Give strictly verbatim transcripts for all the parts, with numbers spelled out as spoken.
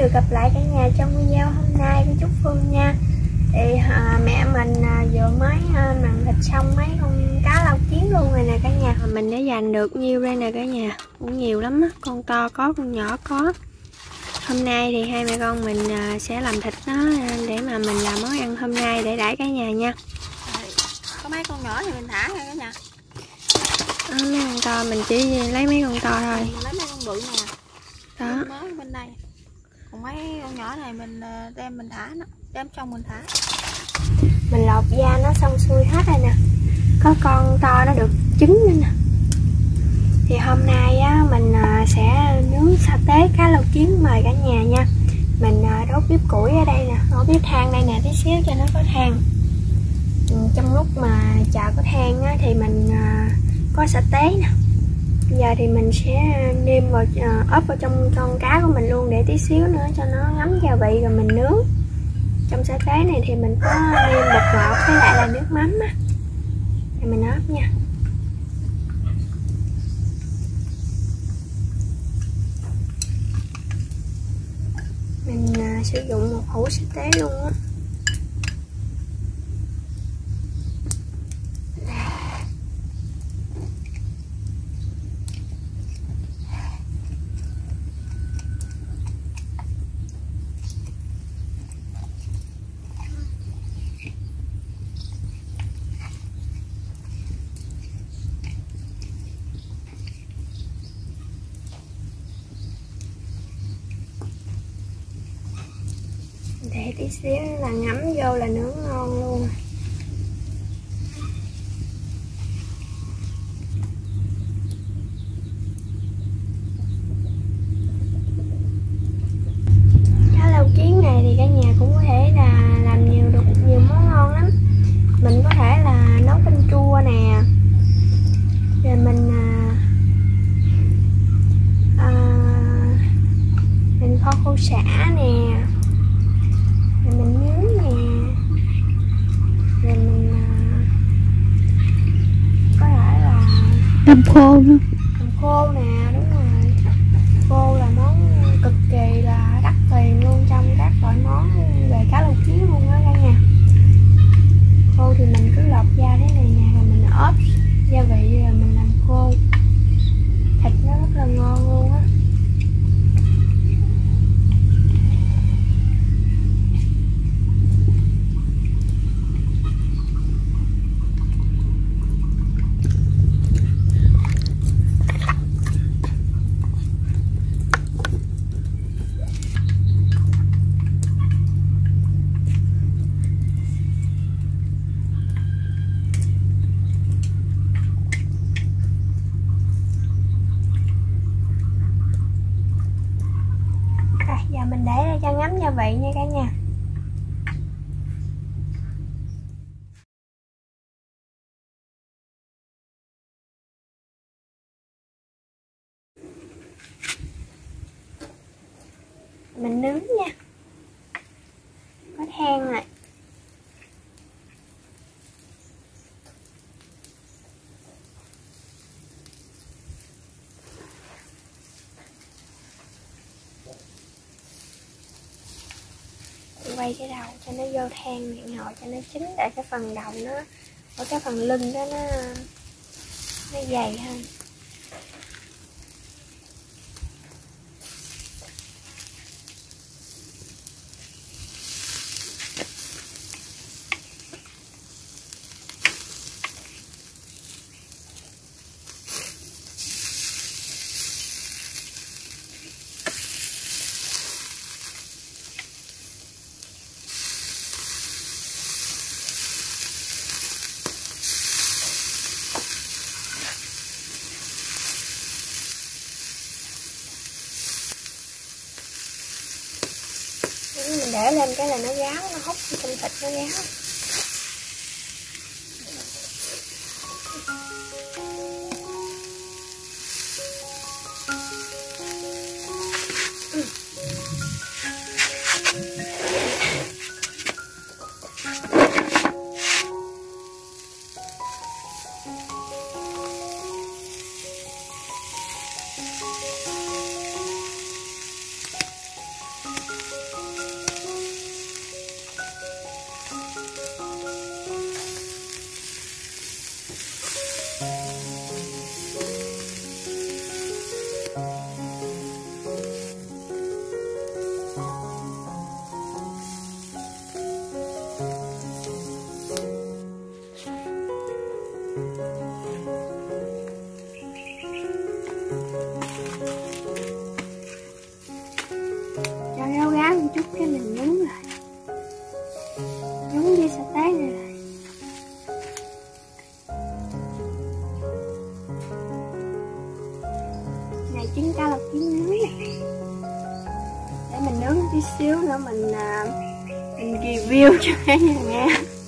được gặp lại cả nhà trong video hôm nay của Trúc Phương nha. Thì à, mẹ mình à, vừa mới à, mặn thịt xong mấy con cá lau kiến luôn rồi nè cả nhà. Mình đã dành được nhiêu đây nè cả nhà, cũng nhiều lắm á, con to có, con nhỏ có. Hôm nay thì hai mẹ con mình à, sẽ làm thịt nó để mà mình làm món ăn hôm nay để đãi cả nhà nha. Có mấy con nhỏ thì mình thả ra cả nhà. À, mấy con to mình chỉ lấy mấy con to thôi. Mình lấy mấy con bự nè. Đó. Mới bên đây. Còn mấy con nhỏ này mình đem mình thả nó, đem trong mình thả. Mình lột da nó xong xuôi hết rồi nè. Có con to nó được trứng nữa nè. Thì hôm nay á, mình sẽ nướng sa tế cá lau kiến mời cả nhà nha. Mình đốt bếp củi ở đây nè, đốt bếp than đây nè, tí xíu cho nó có than. Trong lúc mà chợ có than á, thì mình có sa tế nè. Bây giờ thì mình sẽ nêm vào, ốp vào trong con cá của mình luôn để tí xíu nữa cho nó ngấm gia vị rồi mình nướng. Trong sa tế này thì mình có nêm bột ngọt với lại là nước mắm á. Thì mình ốp nha. Mình uh, sử dụng một hũ sa tế luôn á. Để tí xíu là ngấm vô là nướng ngon luôn. Cá lau kiến này thì cả nhà cũng có thể là làm nhiều được nhiều món ngon lắm. Mình có thể là nấu canh chua nè, rồi mình à, à, mình kho khô sả nè, rồi mình nướng nè, rồi mình uh, có thể là Tôm khô nữa. tôm khô nè, đúng rồi. Khô là món cực kỳ là đắt tiền luôn trong các loại món về cá lau kiến luôn đó cả nhà. Khô thì mình cứ lọc da thế này nè, rồi mình ốp gia vị rồi mình làm khô. Thịt nó rất là ngon luôn á. Giờ mình để ra cho ngấm gia vị nha cả nhà. Mình nướng nha. Có than này. Quay cái đầu cho nó vô than miệng hồi cho nó chín, để cái phần đầu nó ở cái phần lưng đó nó nó dày hơn. Mình để lên cái là nó ráo, nó hút trong thịt nó ráo. tí xíu nữa mình, uh, mình review cho cả nhà nghe.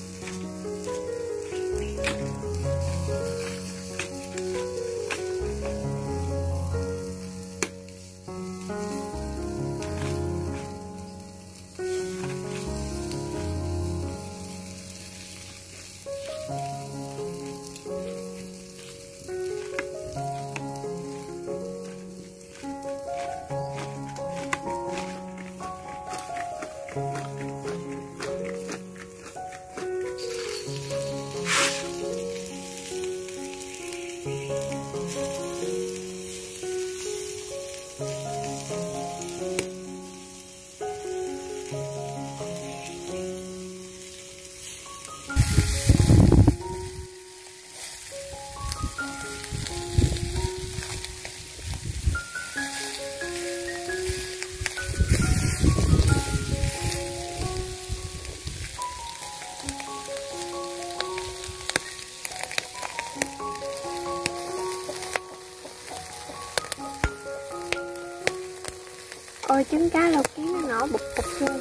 Ôi trứng cá lộc kiến nó nổi bụp bụp luôn.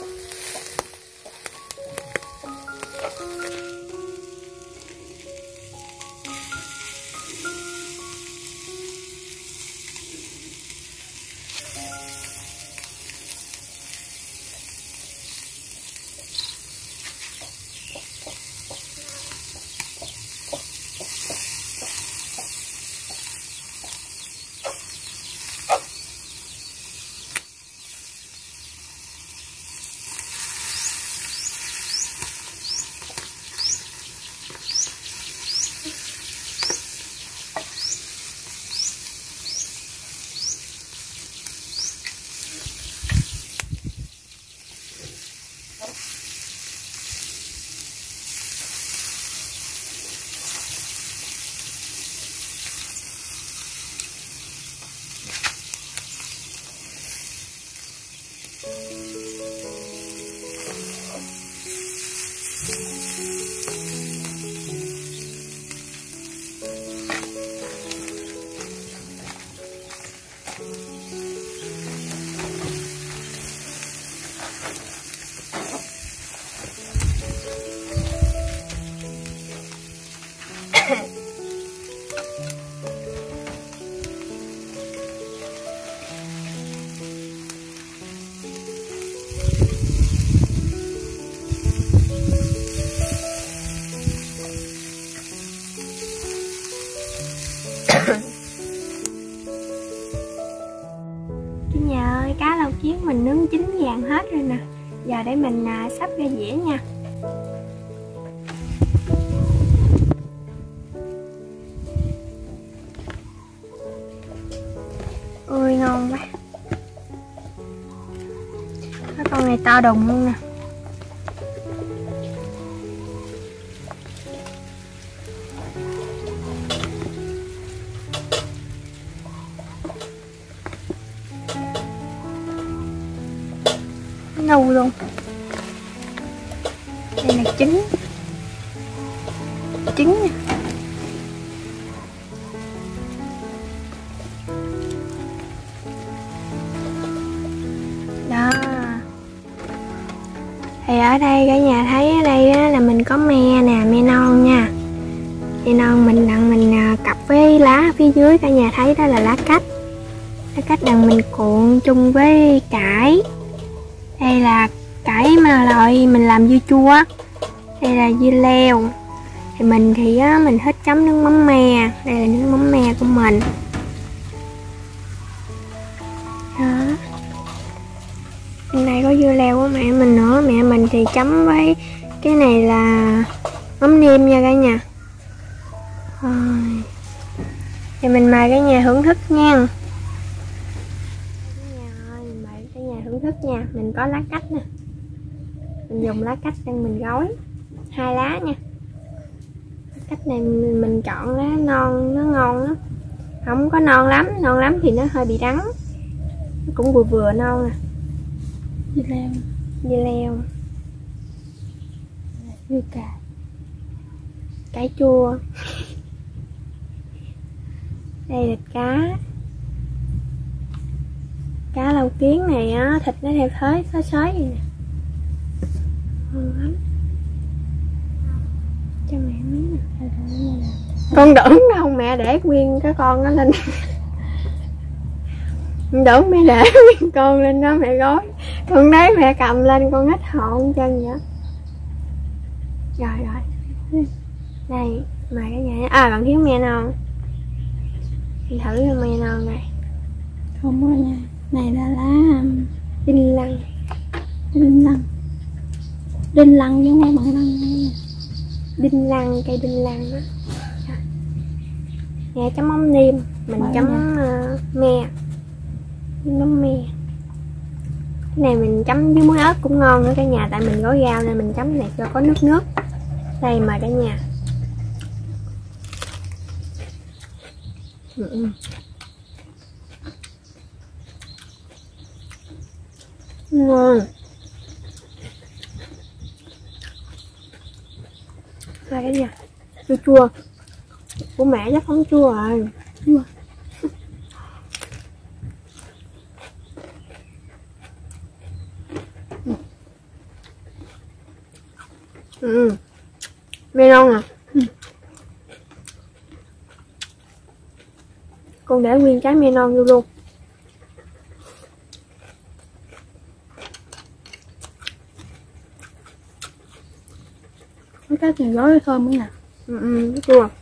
Cả nhà ơi, cá lau kiến mình nướng chín vàng hết rồi nè. Giờ để mình à, sắp ra dĩa nha. Ôi ngon quá. Cái con này to đùng luôn nè. Nâu luôn. Đây là trứng. Trứng nha. Đó. Thì ở đây cả nhà thấy ở đây á, là mình có me nè, me non nha. Me non mình đặng mình cặp với lá phía dưới, cả nhà thấy đó là lá cách. Lá cách đặng mình cuộn chung với cải. Đây là cải mà loại mình làm dưa chua. Đây là dưa leo. Thì mình thì á, mình thích chấm nước mắm me. Đây là nước mắm me của mình. Đó. Bên đây có dưa leo của mẹ mình nữa. Mẹ mình thì chấm với cái này là mắm nêm nha cả nhà. Rồi. Thì mình mời cả nhà thưởng thức nha. Thưởng thức nha, mình có lá cách nè. Mình dùng lá cách để mình gói hai lá nha. Lá cách này mình, mình chọn lá non, nó ngon lắm. Không có non lắm, non lắm thì nó hơi bị đắng. Nó cũng vừa vừa non nè. Dưa leo. Dưa leo. Dưa cà. Cải chua. Đây là cá. Cá lau kiến này á, thịt nó theo thới xới xới vậy nè, ngon lắm. Cho mẹ miếng nè. Con đỡ không mẹ để nguyên cái con nó lên. Đỡ mẹ để nguyên con lên đó mẹ gói, con đấy mẹ cầm lên con hết hồn chân vậy. Rồi rồi, đây mời cả nhà. À còn thiếu me non, mình thử cho me non này. Không có nha, này là lá Đinh lăng, đinh lăng, đinh lăng chứ không phải bằng lăng nha. Đinh lăng, cây đinh lăng đó. Nhà chấm mắm nêm, mình Bởi chấm uh, me, mắm me. Cái này mình chấm với muối ớt cũng ngon nữa cả nhà, tại mình gói rau nên mình chấm này cho có nước nước. Đây mời cả nhà. Ừ, ừ. Ngon. Đây cả nhà, chua chua. Của mẹ chắc không chua rồi. Chua. Ừ. Me non à. Ừ. Con để nguyên trái me non vô luôn. Cái cá tiền gói thơm nữa nè. Ừ, ừ, nó chua.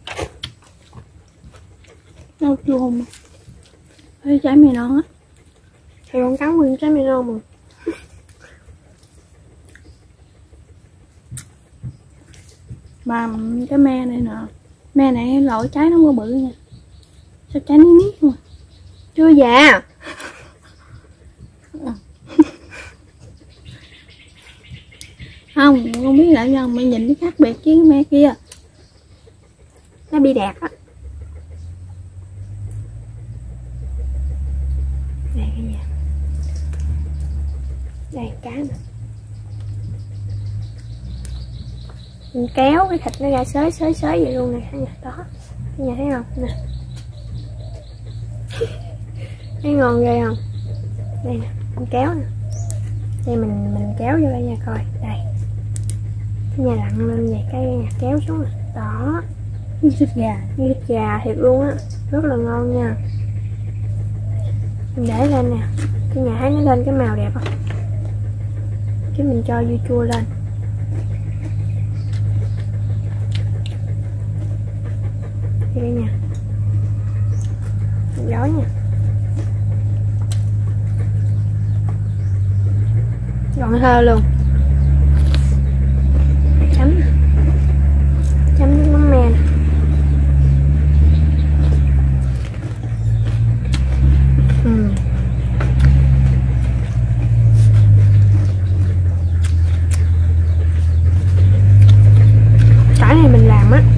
Nó chua không? Cái trái me non á. Thì con cắn nguyên trái me non mà. Mà cái me này nè, me này loại trái nó không có bự nha. Sao trái ní nít mà Chưa già. Không, không biết lại nhân mà nhìn nó khác biệt với cái me kia. Nó bị đẹp á. Đây cả nhà. Đây cá nè. Mình kéo cái thịt nó ra xới xới xới vậy luôn nè cả nhà. Đó, cả nhà thấy không nè. Thấy ngon ghê không? Đây nè, mình kéo nè. Đây mình mình kéo vô đây nha coi. Đây. Cái nhà lặn lên vậy cái nhà kéo xuống nè. Đó. Như thịt gà, như thịt gà thiệt luôn á, rất là ngon nha. Mình để lên nè, cái nhà thấy nó lên cái màu đẹp không? Cái mình cho dưa chua lên. Đây đây nha, mình gói nha. Gọn thơ luôn. Chấm nè, chấm nước mắm me nè. Ừ. Cái này mình làm á,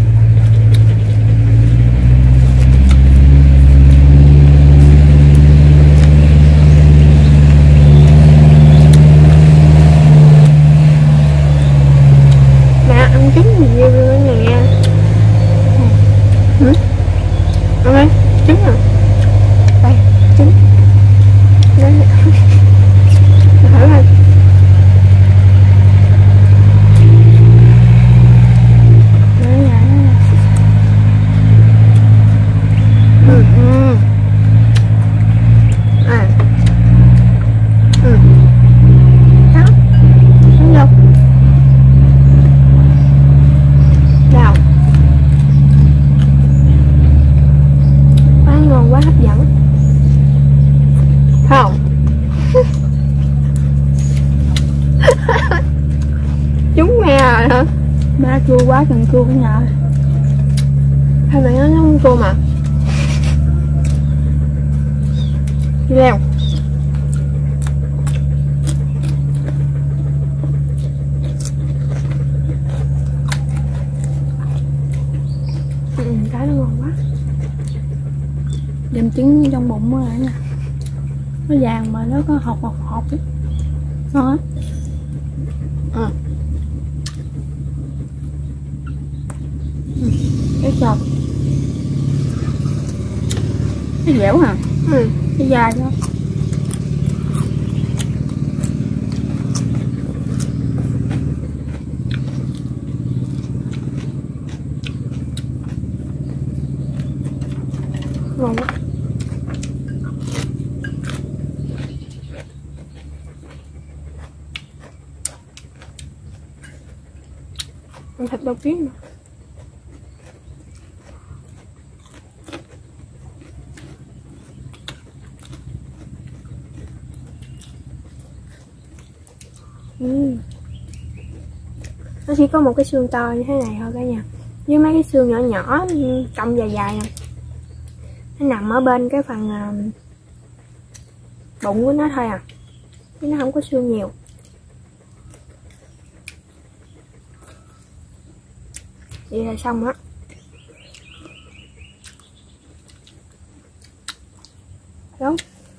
mẹ ăn trứng gì nhiều luôn nè. Ừ. Ăn đi, trứng à. Đây, trứng. Đấy. Thử coi. đấy là Ừ, ừ. À. Ừ. Đó. Đúng không? Đâu? Quá ngon, quá hấp dẫn. Không? Trúng me rồi hả? ba chua quá cần chua cái nhà. Hay vậy nó không chua mà. Đi leo. Ừ, cái nó ngon quá. Dầm trứng trong bụng rồi nha. Nó vàng mà nó có hột hột hột ấy. Ngon á. Ừ. Cái chọt. Cái dẻo hả? Ừ. Cái dài đó. Ngon quá. Ăn thịt đầu kiến mà. Uhm. Nó chỉ có một cái xương to như thế này thôi cả nhà, với mấy cái xương nhỏ nhỏ cong dài dài nè, nó nằm ở bên cái phần uh, bụng của nó thôi à, chứ nó không có xương nhiều. Vậy là xong á. Đúng.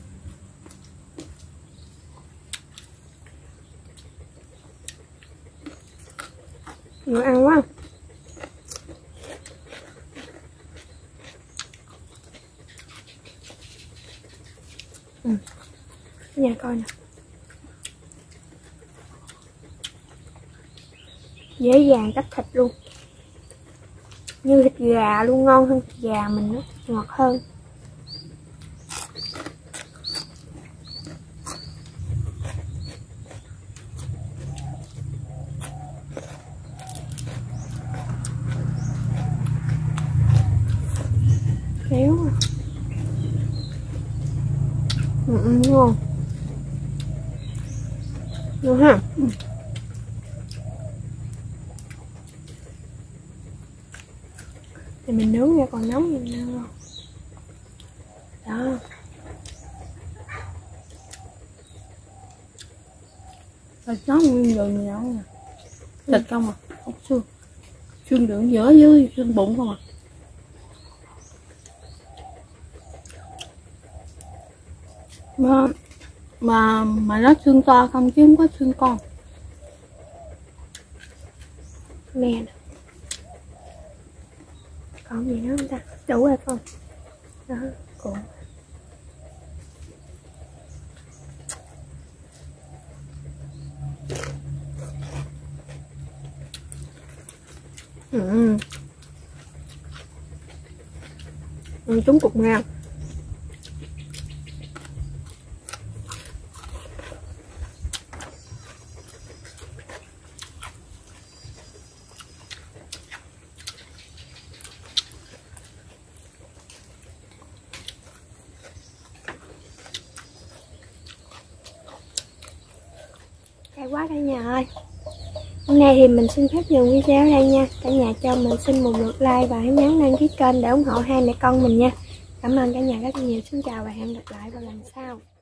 Nhiều ăn quá. Ừ. Nhà coi nè. Dễ dàng cắt thịt luôn. Như thịt gà luôn, ngon hơn thịt gà mình đó, ngọt hơn. Kéo à. Ừ, ừ, ngon. Ngon ha. Ừ. Thì mình nướng ra còn nóng như nào không? Đó. Thịt nó nguyên rồi nhiều nè. Thịt không à, không xương. Xương đường giữa với xương bụng không à. Mà mà mà nó xương to không chứ không có xương con. Mè nè. Còn gì nữa không ta? Đủ rồi không? Đó, cuộn. Ừ. Ừ, trúng cục ngang. Hay quá cả nhà ơi. Hôm nay thì mình xin phép dừng video ở đây nha. Cả nhà cho mình xin một lượt like và hãy nhấn đăng ký kênh để ủng hộ hai mẹ con mình nha. Cảm ơn cả nhà rất nhiều. Xin chào và hẹn gặp lại vào lần sau.